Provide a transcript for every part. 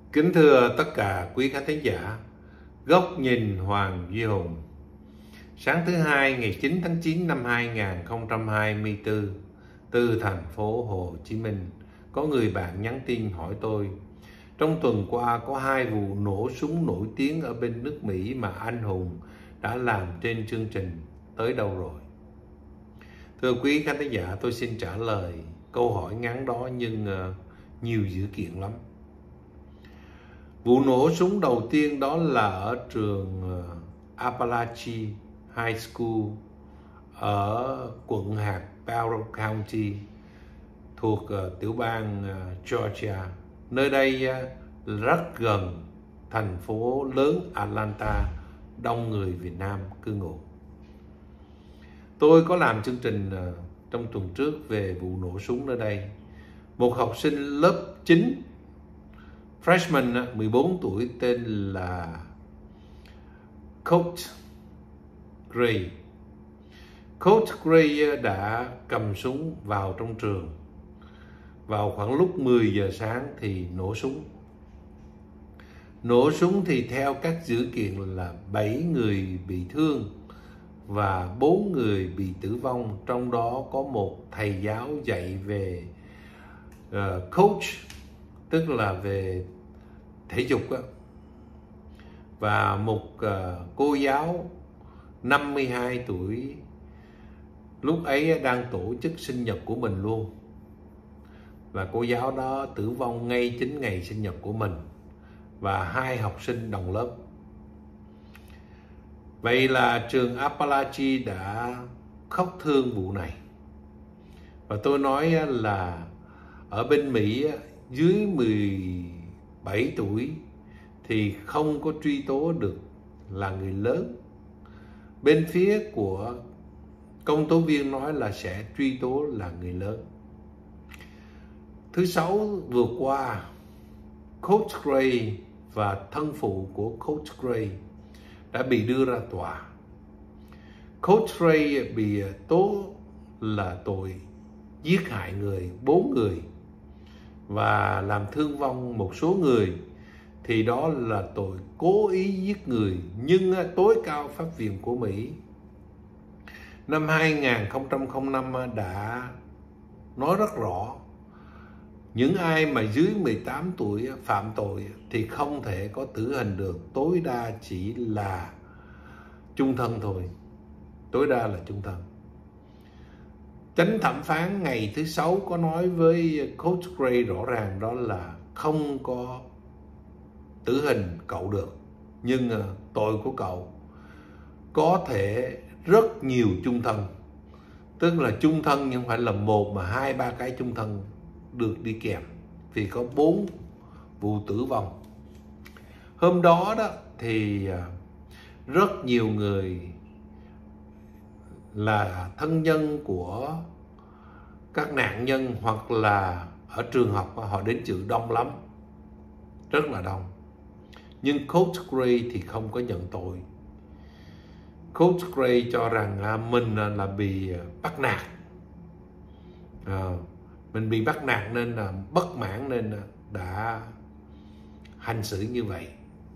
Kính thưa tất cả quý khán thính giả, Góc nhìn Hoàng Duy Hùng. Sáng thứ Hai ngày 9 tháng 9 năm 2024, từ thành phố Hồ Chí Minh, có người bạn nhắn tin hỏi tôi: trong tuần qua có 2 vụ nổ súng nổi tiếng ở bên nước Mỹ mà anh Hùng đã làm trên chương trình, tới đâu rồi? Thưa quý khán thính giả, tôi xin trả lời câu hỏi ngắn đó nhưng nhiều dữ kiện lắm. Vụ nổ súng đầu tiên đó là ở trường Appalachia High School ở quận hạt Barrow County thuộc tiểu bang Georgia. Nơi đây rất gần thành phố lớn Atlanta, đông người Việt Nam cư ngụ. Tôi có làm chương trình trong tuần trước về vụ nổ súng nơi đây. Một học sinh lớp 9 freshman 14 tuổi tên là Coach Gray. Coach Gray đã cầm súng vào trong trường. Vào khoảng lúc 10 giờ sáng thì nổ súng. Nổ súng thì theo các dữ kiện là 7 người bị thương và 4 người bị tử vong. Trong đó có một thầy giáo dạy về coach, tức là về thể dục đó, và một cô giáo 52 tuổi lúc ấy đang tổ chức sinh nhật của mình luôn, và cô giáo đó tử vong ngay chính ngày sinh nhật của mình, và 2 học sinh đồng lớp. Vậy là trường Appalachia đã khóc thương vụ này. Và tôi nói là ở bên Mỹ dưới 17 tuổi thì không có truy tố được là người lớn. Bên phía của công tố viên nói là sẽ truy tố là người lớn. Thứ Sáu vừa qua, Coach Gray và thân phụ của Coach Gray đã bị đưa ra tòa. Coach Gray bị tố là tội giết hại 4 người và làm thương vong một số người, thì đó là tội cố ý giết người. Nhưng tối cao pháp viện của Mỹ năm 2005 đã nói rất rõ, những ai mà dưới 18 tuổi phạm tội thì không thể có tử hình được, tối đa chỉ là chung thân thôi, tối đa là chung thân. Chánh thẩm phán ngày thứ Sáu có nói với Coach Gray rõ ràng đó là không có tử hình cậu được, nhưng tội của cậu có thể rất nhiều chung thân, tức là chung thân nhưng không phải là 1 mà 2-3 cái chung thân được đi kèm, vì có 4 vụ tử vong. Hôm đó thì rất nhiều người là thân nhân của các nạn nhân hoặc là ở trường học họ đến dự đông lắm, rất là đông. Nhưng Coach Gray thì không có nhận tội. Coach Gray cho rằng mình là bị bắt nạt, mình bị bắt nạt nên là bất mãn nên đã hành xử như vậy.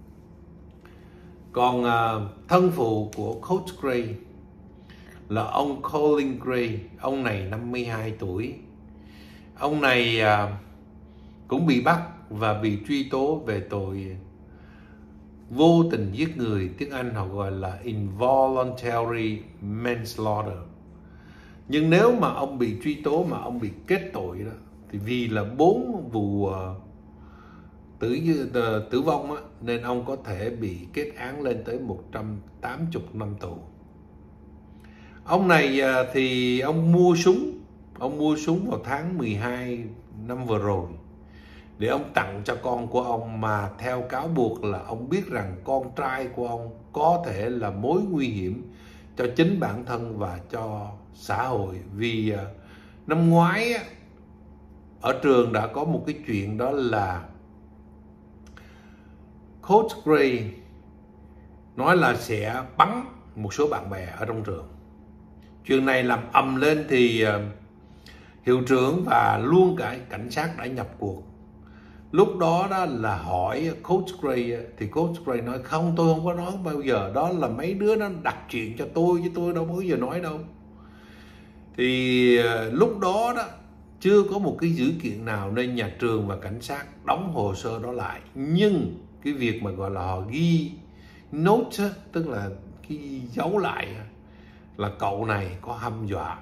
Còn thân phụ của Coach Gray là ông Colin Gray. Ông này 52 tuổi. Ông này cũng bị bắt và bị truy tố về tội vô tình giết người, tiếng Anh họ gọi là involuntary manslaughter. Nhưng nếu mà ông bị truy tố mà ông bị kết tội đó, thì vì là 4 vụ tử vong nên ông có thể bị kết án lên tới 180 năm tù. Ông này thì ông mua súng vào tháng 12 năm vừa rồi để ông tặng cho con của ông, mà theo cáo buộc là ông biết rằng con trai của ông có thể là mối nguy hiểm cho chính bản thân và cho xã hội. Vì năm ngoái ở trường đã có một cái chuyện đó là Coach Gray nói là sẽ bắn một số bạn bè ở trong trường. Chuyện này làm ầm lên thì hiệu trưởng và luôn cả cảnh sát đã nhập cuộc. Lúc đó đó là hỏi Coach Gray, thì Coach Gray nói không, tôi không có nói bao giờ, đó là mấy đứa nó đặt chuyện cho tôi chứ tôi đâu bao giờ nói đâu. Thì lúc đó đó chưa có một cái dữ kiện nào nên nhà trường và cảnh sát đóng hồ sơ đó lại. Nhưng cái việc mà gọi là họ ghi note, tức là cái dấu lại, là cậu này có hăm dọa.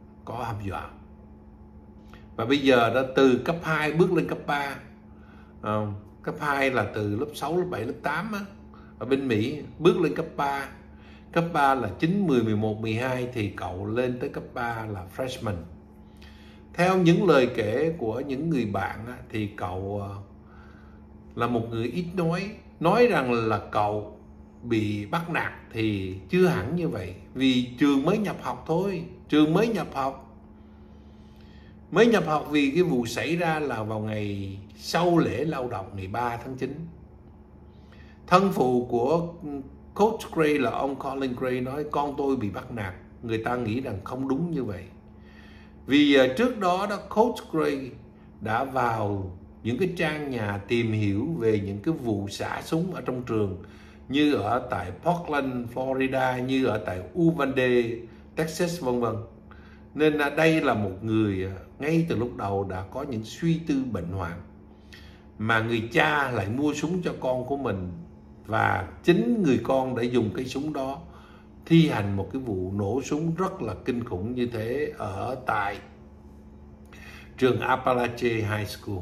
Và bây giờ đó từ cấp 2 bước lên cấp 3, cấp 2 là từ lớp 6, lớp 7, lớp 8 á, ở bên Mỹ, bước lên cấp 3. Cấp 3 là 9, 10, 11, 12 thì cậu lên tới cấp 3 là freshman. Theo những lời kể của những người bạn á, thì cậu là một người ít nói rằng là cậu bị bắt nạt thì chưa hẳn như vậy, vì trường mới nhập học thôi, mới nhập học vì cái vụ xảy ra là vào ngày sau lễ lao động ngày 3 tháng 9. Thân phụ của Coach Gray là ông Colin Gray nói con tôi bị bắt nạt. Người ta nghĩ rằng không đúng như vậy, vì trước đó Coach Gray đã vào những cái trang nhà tìm hiểu về những cái vụ xả súng ở trong trường, như ở tại Portland, Florida, như ở tại Uvalde, Texas, vân vân. Nên đây là một người ngay từ lúc đầu đã có những suy tư bệnh hoạn, mà người cha lại mua súng cho con của mình, và chính người con đã dùng cái súng đó thi hành một cái vụ nổ súng rất là kinh khủng như thế ở tại trường Appalachian High School.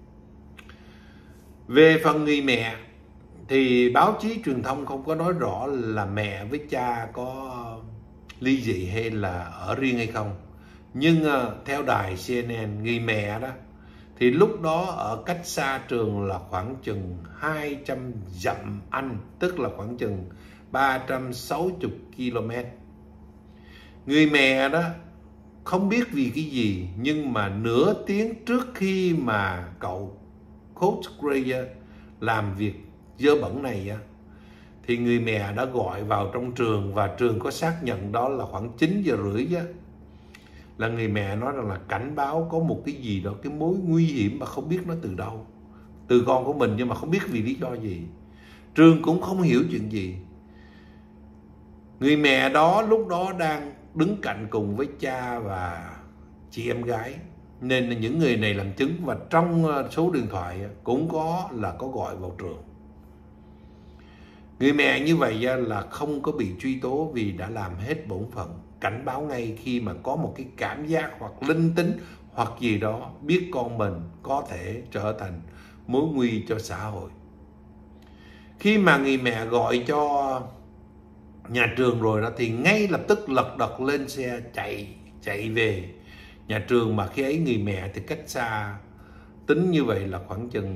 Về phần người mẹ thì báo chí truyền thông không có nói rõ là mẹ với cha có ly dị hay là ở riêng hay không. Nhưng theo đài CNN, người mẹ đó thì lúc đó ở cách xa trường là khoảng chừng 200 dặm Anh, tức là khoảng chừng 360 km. Người mẹ đó không biết vì cái gì, nhưng mà nửa tiếng trước khi mà cậu Coach Gray làm việc dơ bẩn này thì người mẹ đã gọi vào trong trường, và trường có xác nhận đó là khoảng 9 giờ rưỡi là người mẹ nói rằng là cảnh báo có một cái gì đó, cái mối nguy hiểm mà không biết nó từ đâu, từ con của mình, nhưng mà không biết vì lý do gì. Trường cũng không hiểu chuyện gì. Người mẹ đó lúc đó đang đứng cạnh cùng với cha và chị em gái, nên những người này làm chứng, và trong số điện thoại cũng có gọi vào trường. Người mẹ như vậy là không có bị truy tố vì đã làm hết bổn phận, cảnh báo ngay khi mà có một cái cảm giác hoặc linh tính hoặc gì đó biết con mình có thể trở thành mối nguy cho xã hội. Khi mà người mẹ gọi cho nhà trường rồi đó thì ngay lập tức lật đật lên xe chạy về nhà trường, mà khi ấy người mẹ thì cách xa, tính như vậy là khoảng chừng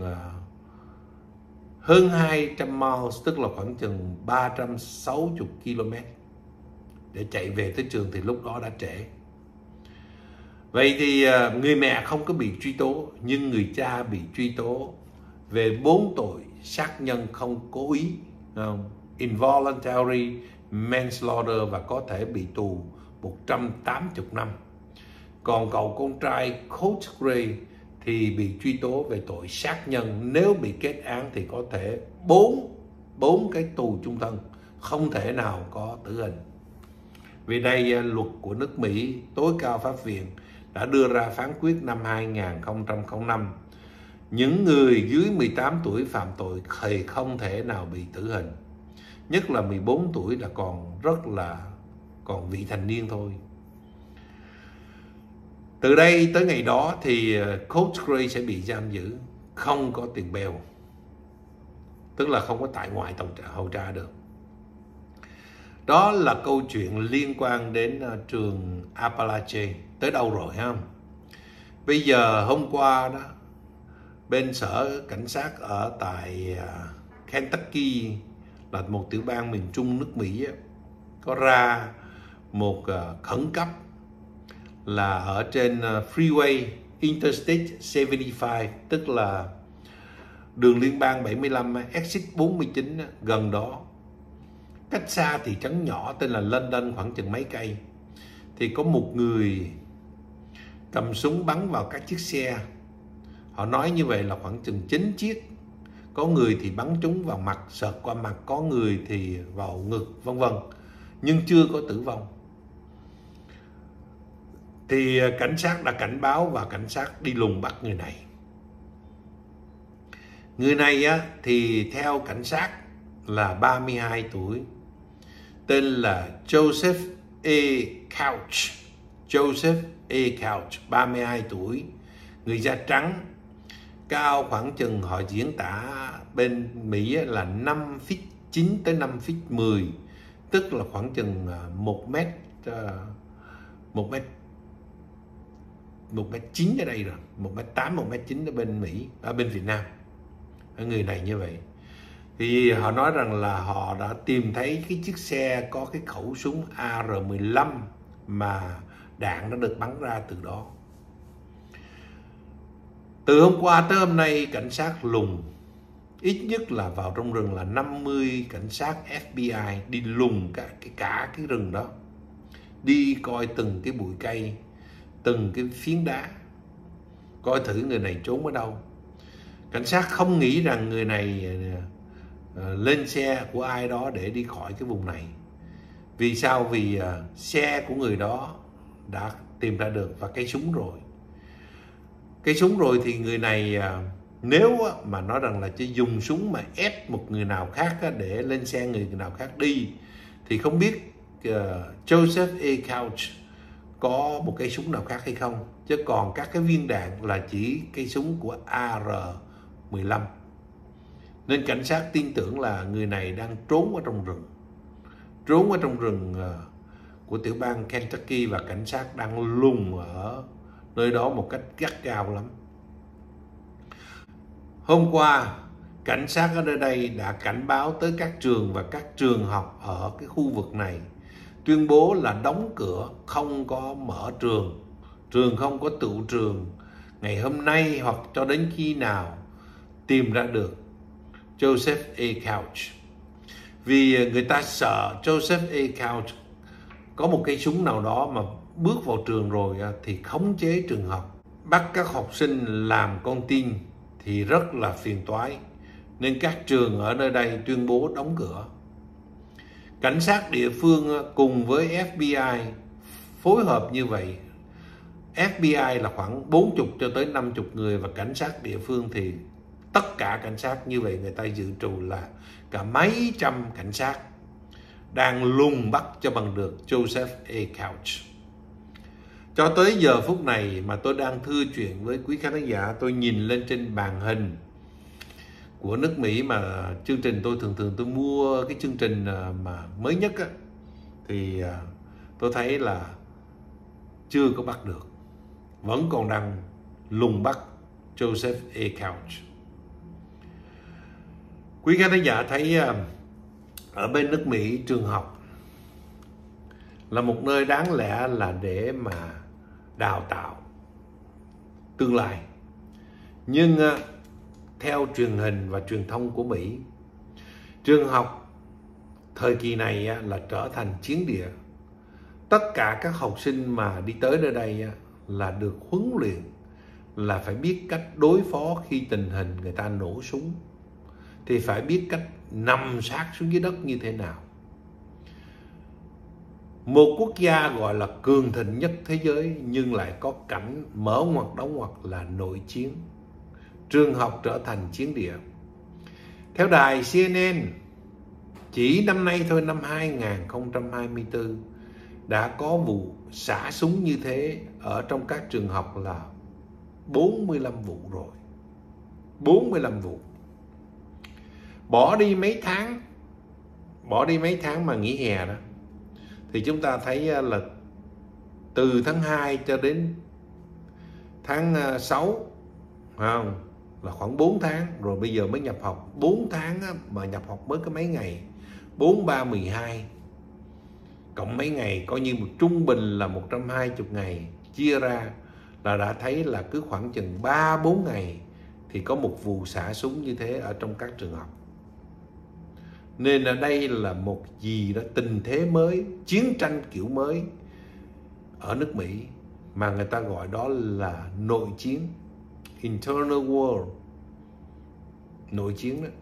hơn 200 miles, tức là khoảng chừng 360 km để chạy về tới trường, thì lúc đó đã trễ. Vậy thì người mẹ không có bị truy tố, nhưng người cha bị truy tố về 4 tội sát nhân không cố ý, involuntary manslaughter, và có thể bị tù 180 năm. Còn cậu con trai Coach Gray thì bị truy tố về tội sát nhân. Nếu bị kết án thì có thể 4 cái tù chung thân, không thể nào có tử hình. Vì đây luật của nước Mỹ, tối cao pháp viện đã đưa ra phán quyết năm 2005. Những người dưới 18 tuổi phạm tội thì không thể nào bị tử hình. Nhất là 14 tuổi là còn vị thành niên thôi. Từ đây tới ngày đó thì Coach Gray sẽ bị giam giữ, không có tiền bail, tức là không có tại ngoại hầu tra được. Đó là câu chuyện liên quan đến trường Appalachian. Tới đâu rồi ha? Bây giờ hôm qua đó, bên sở cảnh sát ở tại Kentucky, là một tiểu bang miền trung nước Mỹ, có ra một khẩn cấp là ở trên freeway Interstate 75, tức là đường liên bang 75, exit 49 gần đó. Cách xa thị trấn nhỏ tên là London khoảng chừng mấy cây, thì có một người cầm súng bắn vào các chiếc xe. Họ nói như vậy là khoảng chừng 9 chiếc. Có người thì bắn trúng vào mặt, sợt qua mặt, có người thì vào ngực, vân vân, nhưng chưa có tử vong. Thì cảnh sát đã cảnh báo và cảnh sát đi lùng bắt người này. Người này thì theo cảnh sát là 32 tuổi, tên là Joseph A. Couch. Joseph A. Couch, 32 tuổi, người da trắng, cao khoảng chừng, họ diễn tả bên Mỹ là 5 feet 9 tới 5 feet 10, tức là khoảng chừng 1 mét 9 ở đây rồi, 1 mét 8, 1 mét 9 ở bên Mỹ, ở bên Việt Nam. Người này như vậy. Thì họ nói rằng là họ đã tìm thấy cái chiếc xe có cái khẩu súng AR-15 mà đạn đã được bắn ra từ đó. Từ hôm qua tới hôm nay, cảnh sát lùng ít nhất là vào trong rừng là 50 cảnh sát FBI đi lùng cả cái rừng đó, đi coi từng cái bụi cây, từng cái phiến đá, coi thử người này trốn ở đâu. Cảnh sát không nghĩ rằng người này lên xe của ai đó để đi khỏi cái vùng này. Vì sao? Vì xe của người đó đã tìm ra được và cây súng rồi. Cây súng rồi thì người này nếu mà nói rằng là chỉ dùng súng mà ép một người nào khác để lên xe người nào khác đi, thì không biết Joseph A. Couch có một cây súng nào khác hay không. Chứ còn các cái viên đạn là chỉ cây súng của AR-15. Nên cảnh sát tin tưởng là người này đang trốn ở trong rừng. Trốn ở trong rừng của tiểu bang Kentucky, và cảnh sát đang lùng ở nơi đó một cách gắt gao lắm. Hôm qua, cảnh sát ở nơi đây đã cảnh báo tới các trường và các trường học ở cái khu vực này, tuyên bố là đóng cửa, không có mở trường, trường không có tựu trường ngày hôm nay hoặc cho đến khi nào tìm ra được Joseph A. Couch. Vì người ta sợ Joseph A. Couch có một cây súng nào đó mà bước vào trường rồi thì khống chế trường học, bắt các học sinh làm con tin thì rất là phiền toái. Nên các trường ở nơi đây tuyên bố đóng cửa. Cảnh sát địa phương cùng với FBI phối hợp như vậy. FBI là khoảng 40 cho tới 50 người, và cảnh sát địa phương thì tất cả cảnh sát như vậy, người ta dự trù là cả mấy trăm cảnh sát đang lùng bắt cho bằng được Joseph A. Couch. Cho tới giờ phút này mà tôi đang thưa chuyện với quý khán giả, tôi nhìn lên trên màn hình của nước Mỹ mà chương trình tôi thường tôi mua cái chương trình mà mới nhất thì tôi thấy là chưa có bắt được, vẫn còn đang lùng bắt Joseph A. Couch. Quý khán giả thấy ở bên nước Mỹ, trường học là một nơi đáng lẽ là để mà đào tạo tương lai. Nhưng theo truyền hình và truyền thông của Mỹ, trường học thời kỳ này là trở thành chiến địa. Tất cả các học sinh mà đi tới nơi đây là được huấn luyện là phải biết cách đối phó khi tình hình người ta nổ súng, thì phải biết cách nằm sát xuống dưới đất như thế nào. Một quốc gia gọi là cường thịnh nhất thế giới nhưng lại có cảnh mở ngoặt đóng ngoặt là nội chiến. Trường học trở thành chiến địa. Theo đài CNN, chỉ năm nay thôi, năm 2024, đã có vụ xả súng như thế ở trong các trường học là 45 vụ rồi. 45 vụ. Bỏ đi mấy tháng mà nghỉ hè đó, thì chúng ta thấy là từ tháng 2 cho đến tháng 6, không? Là khoảng 4 tháng, rồi bây giờ mới nhập học. 4 tháng mà nhập học mới có mấy ngày, 4, 3, 12, cộng mấy ngày coi như một trung bình là 120 ngày, chia ra là đã thấy là cứ khoảng chừng 3-4 ngày thì có một vụ xả súng như thế ở trong các trường học. Nên ở đây là một gì đó tình thế mới, chiến tranh kiểu mới ở nước Mỹ mà người ta gọi đó là nội chiến. internal war, nội chiến đó.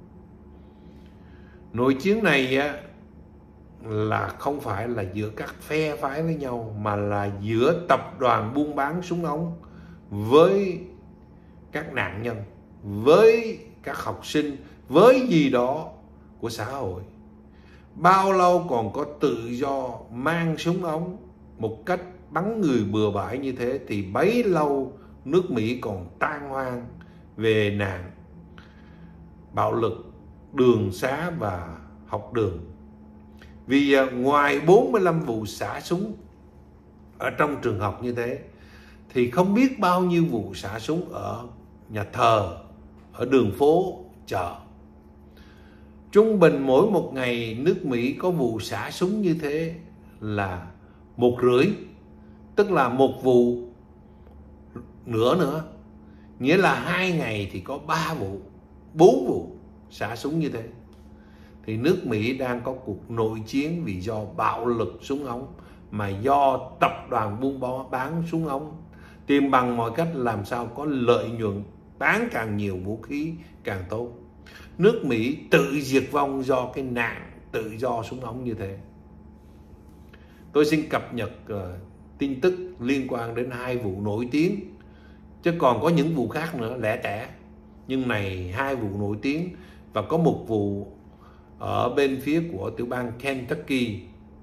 Nội chiến này á, là không phải là giữa các phe phái với nhau, mà là giữa tập đoàn buôn bán súng ống với các nạn nhân, với các học sinh, với gì đó của xã hội. Bao lâu còn có tự do mang súng ống một cách bắn người bừa bãi như thế thì bấy lâu nước Mỹ còn tan hoang về nạn bạo lực đường xá và học đường. Vì ngoài 45 vụ xả súng ở trong trường học như thế, thì không biết bao nhiêu vụ xả súng ở nhà thờ, ở đường phố, chợ. Trung bình mỗi một ngày nước Mỹ có vụ xả súng như thế là 1,5, tức là một vụ nữa. Nghĩa là 2 ngày thì có 3 vụ, 4 vụ xả súng như thế. Thì nước Mỹ đang có cuộc nội chiến vì do bạo lực súng ống, mà do tập đoàn buôn bán súng ống tìm bằng mọi cách làm sao có lợi nhuận, bán càng nhiều vũ khí càng tốt. Nước Mỹ tự diệt vong do cái nạn tự do súng ống như thế. Tôi xin cập nhật tin tức liên quan đến 2 vụ nổi tiếng, chứ còn có những vụ khác nữa lẻ tẻ, nhưng này 2 vụ nổi tiếng. Và có một vụ ở bên phía của tiểu bang Kentucky,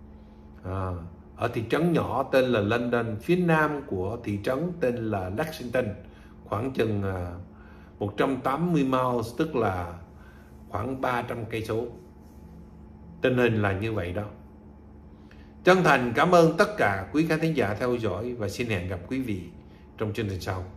ở thị trấn nhỏ tên là London, phía nam của thị trấn tên là Lexington, khoảng chừng 180 miles, tức là khoảng 300 cây số. Tình hình là như vậy đó. Chân thành cảm ơn tất cả quý khán thính giả theo dõi và xin hẹn gặp quý vị trong chương trình sau.